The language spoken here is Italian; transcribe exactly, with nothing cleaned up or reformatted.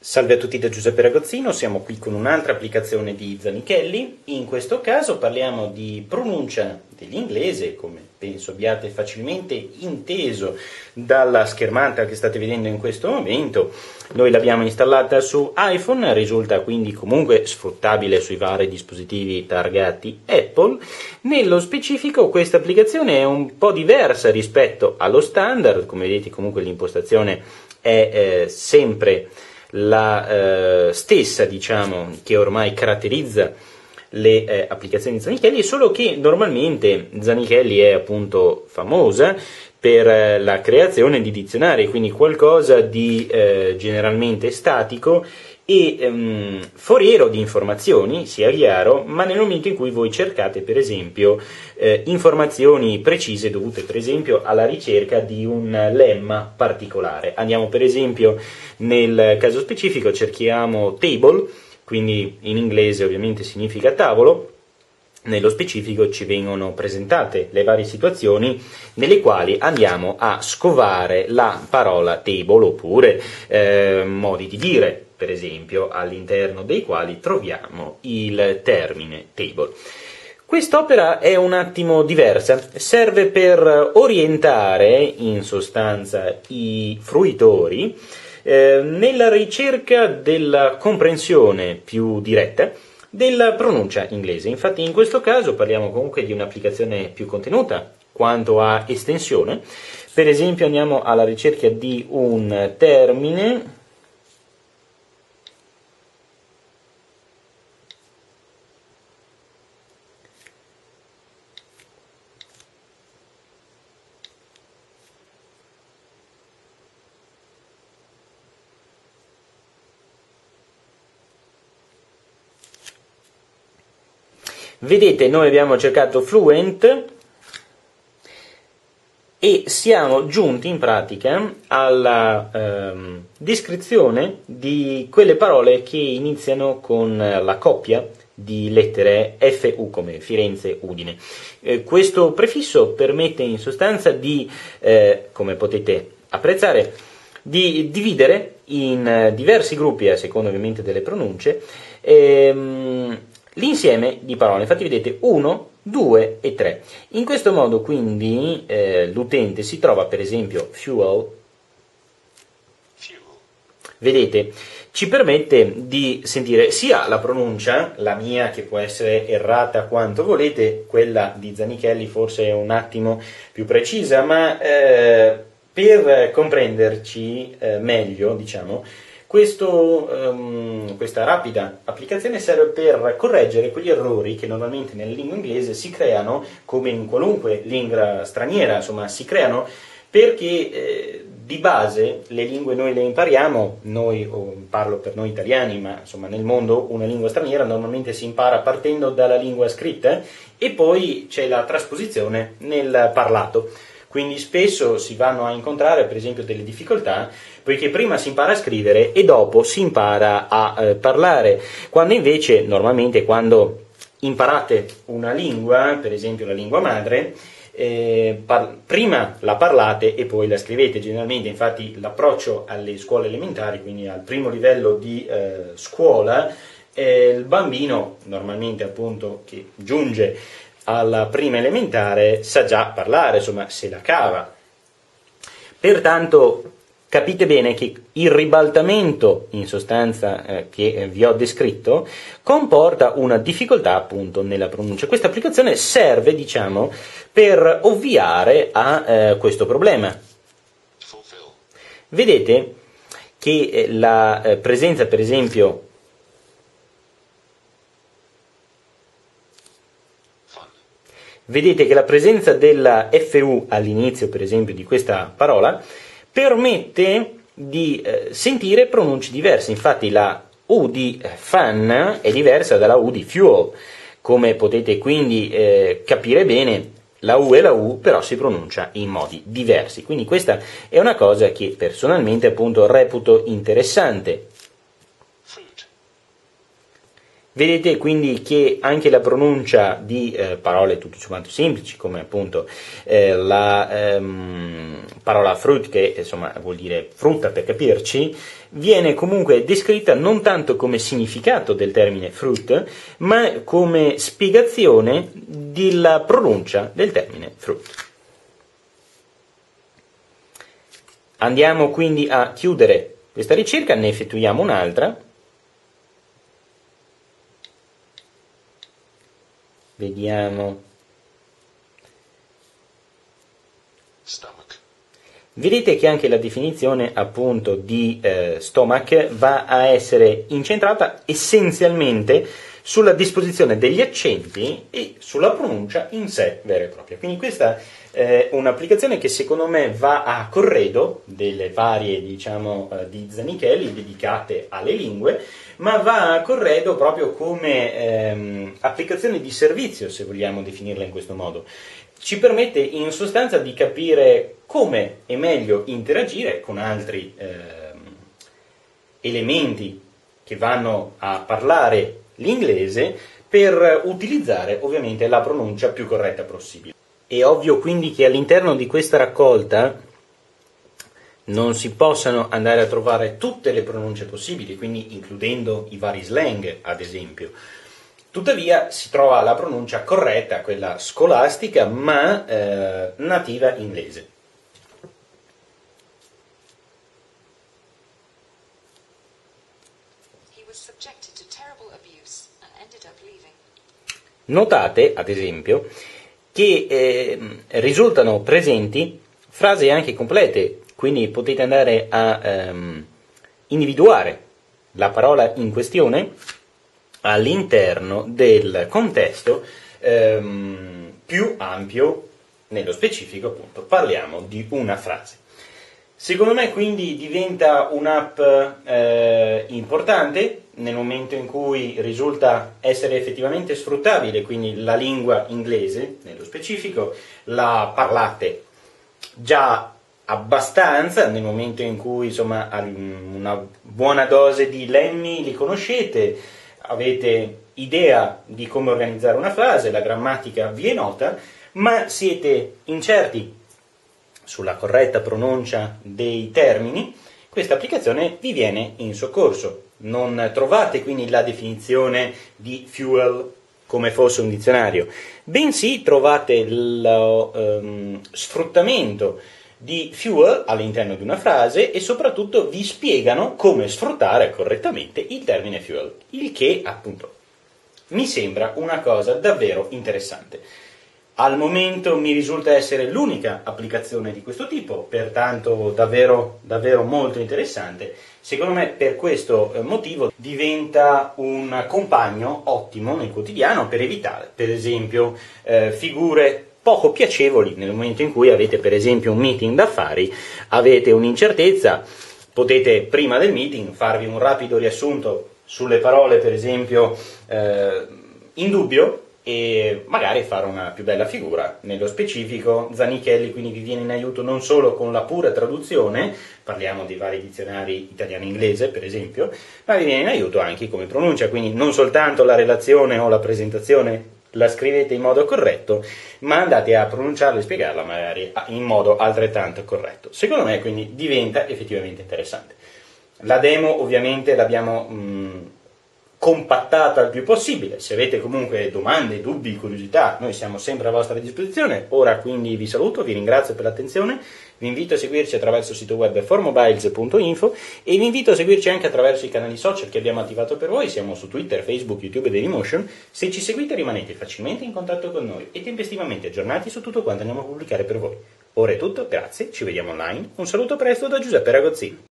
Salve a tutti da Giuseppe Ragozzino, siamo qui con un'altra applicazione di Zanichelli. In questo caso parliamo di pronuncia dell'inglese, come penso abbiate facilmente inteso dalla schermata che state vedendo in questo momento. Noi l'abbiamo installata su iPhone, risulta quindi comunque sfruttabile sui vari dispositivi targati Apple. Nello specifico questa applicazione è un po' diversa rispetto allo standard, come vedete comunque l'impostazione è eh, sempre la eh, stessa, diciamo, che ormai caratterizza le eh, applicazioni di Zanichelli, solo che normalmente Zanichelli è appunto famosa per eh, la creazione di dizionari, quindi qualcosa di eh, generalmente statico e ehm, foriero di informazioni, sia chiaro, ma nel momento in cui voi cercate per esempio eh, informazioni precise dovute per esempio alla ricerca di un lemma particolare. Andiamo per esempio nel caso specifico, cerchiamo table, quindi in inglese ovviamente significa tavolo. Nello specifico ci vengono presentate le varie situazioni nelle quali andiamo a scovare la parola table oppure eh, modi di dire, per esempio, all'interno dei quali troviamo il termine table. Quest'opera è un attimo diversa, serve per orientare in sostanza i fruitori eh, nella ricerca della comprensione più diretta della pronuncia inglese. Infatti in questo caso parliamo comunque di un'applicazione più contenuta quanto a estensione. Per esempio andiamo alla ricerca di un termine. Vedete, noi abbiamo cercato fluent e siamo giunti in pratica alla ehm, descrizione di quelle parole che iniziano con la coppia di lettere F U come Firenze, Udine. Eh, questo prefisso permette in sostanza di, eh, come potete apprezzare, di dividere in diversi gruppi, a seconda ovviamente delle pronunce, ehm, l'insieme di parole. Infatti vedete uno, due e tre. In questo modo quindi eh, l'utente si trova per esempio fuel, fuel, vedete, ci permette di sentire sia la pronuncia, la mia che può essere errata quanto volete, quella di Zanichelli forse è un attimo più precisa, ma eh, per comprenderci eh, meglio, diciamo, Questo, um, questa rapida applicazione serve per correggere quegli errori che normalmente nella lingua inglese si creano, come in qualunque lingua straniera, insomma, si creano perché eh, di base le lingue noi le impariamo, noi, o parlo per noi italiani, ma insomma nel mondo una lingua straniera normalmente si impara partendo dalla lingua scritta e poi c'è la trasposizione nel parlato. Quindi spesso si vanno a incontrare per esempio delle difficoltà, poiché prima si impara a scrivere e dopo si impara a eh, parlare, quando invece normalmente quando imparate una lingua, per esempio la lingua madre, eh, par- prima la parlate e poi la scrivete. Generalmente infatti l'approccio alle scuole elementari, quindi al primo livello di eh, scuola, eh, il bambino normalmente appunto che giunge alla prima elementare sa già parlare, insomma se la cava. Pertanto capite bene che il ribaltamento in sostanza eh, che vi ho descritto comporta una difficoltà appunto nella pronuncia. Questa applicazione serve, diciamo, per ovviare a eh, questo problema. Vedete che eh, la eh, presenza per esempio Vedete che la presenza della F U all'inizio, per esempio, di questa parola permette di eh, sentire pronunce diverse. Infatti la U di fan è diversa dalla U di fuel. Come potete quindi eh, capire bene, la U e la U però si pronuncia in modi diversi. Quindi questa è una cosa che personalmente appunto reputo interessante. Vedete quindi che anche la pronuncia di eh, parole tutto sommato semplici, come appunto eh, la ehm, parola fruit, che insomma vuol dire frutta per capirci, viene comunque descritta non tanto come significato del termine fruit, ma come spiegazione della pronuncia del termine fruit. Andiamo quindi a chiudere questa ricerca, ne effettuiamo un'altra. Vediamo. Stomach. Vedete che anche la definizione appunto di eh, stomach va a essere incentrata essenzialmente sulla disposizione degli accenti e sulla pronuncia in sé vera e propria. Quindi questa è un'applicazione che secondo me va a corredo delle varie, diciamo, eh, di Zanichelli dedicate alle lingue, ma va a corredo proprio come ehm, applicazione di servizio, se vogliamo definirla in questo modo. Ci permette in sostanza di capire come è meglio interagire con altri ehm, elementi che vanno a parlare l'inglese per utilizzare ovviamente la pronuncia più corretta possibile. È ovvio quindi che all'interno di questa raccolta non si possano andare a trovare tutte le pronunce possibili, quindi includendo i vari slang, ad esempio. Tuttavia si trova la pronuncia corretta, quella scolastica, ma eh, nativa inglese. Notate, ad esempio, che eh, risultano presenti frasi anche complete, quindi potete andare a ehm, individuare la parola in questione all'interno del contesto ehm, più ampio, nello specifico appunto parliamo di una frase. Secondo me quindi diventa un'app eh, importante nel momento in cui risulta essere effettivamente sfruttabile, quindi la lingua inglese nello specifico la parlate già abbastanza, nel momento in cui insomma una buona dose di lemmi li conoscete, avete idea di come organizzare una frase, la grammatica vi è nota, ma siete incerti sulla corretta pronuncia dei termini, questa applicazione vi viene in soccorso. Non trovate quindi la definizione di fuel come fosse un dizionario, bensì trovate lo ehm, sfruttamento di fuel all'interno di una frase e soprattutto vi spiegano come sfruttare correttamente il termine fuel, il che appunto mi sembra una cosa davvero interessante. Al momento mi risulta essere l'unica applicazione di questo tipo, pertanto davvero, davvero molto interessante. Secondo me per questo motivo diventa un compagno ottimo nel quotidiano per evitare, per esempio, eh, figure poco piacevoli nel momento in cui avete per esempio un meeting d'affari, avete un'incertezza, potete prima del meeting farvi un rapido riassunto sulle parole per esempio eh, in dubbio e magari fare una più bella figura. Nello specifico Zanichelli quindi vi viene in aiuto non solo con la pura traduzione, parliamo di vari dizionari italiano-inglese per esempio, ma vi viene in aiuto anche come pronuncia, quindi non soltanto la relazione o la presentazione la scrivete in modo corretto, ma andate a pronunciarla e spiegarla magari in modo altrettanto corretto. Secondo me quindi diventa effettivamente interessante. La demo ovviamente l'abbiamo mh, compattata il più possibile. Se avete comunque domande, dubbi, curiosità, noi siamo sempre a vostra disposizione. Ora quindi vi saluto, vi ringrazio per l'attenzione, vi invito a seguirci attraverso il sito web four mobiles punto info e vi invito a seguirci anche attraverso i canali social che abbiamo attivato per voi. Siamo su Twitter, Facebook, YouTube e Dailymotion. Se ci seguite rimanete facilmente in contatto con noi e tempestivamente aggiornati su tutto quanto andiamo a pubblicare per voi. Ora è tutto, grazie, ci vediamo online. Un saluto presto da Giuseppe Ragozzini.